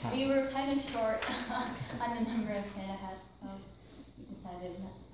we were kind of short on the number of Hannah had, so we decided not to.